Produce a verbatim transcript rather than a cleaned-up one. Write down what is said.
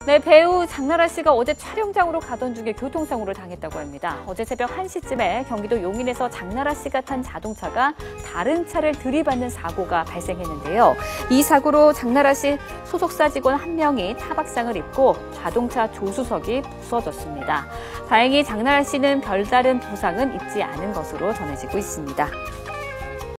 네, 배우 장나라 씨가 어제 촬영장으로 가던 중에 교통사고를 당했다고 합니다. 어제 새벽 한 시쯤에 경기도 용인에서 장나라 씨가 탄 자동차가 다른 차를 들이받는 사고가 발생했는데요. 이 사고로 장나라 씨 소속사 직원 한 명이 타박상을 입고 자동차 조수석이 부서졌습니다. 다행히 장나라 씨는 별다른 부상은 입지 않은 것으로 전해지고 있습니다.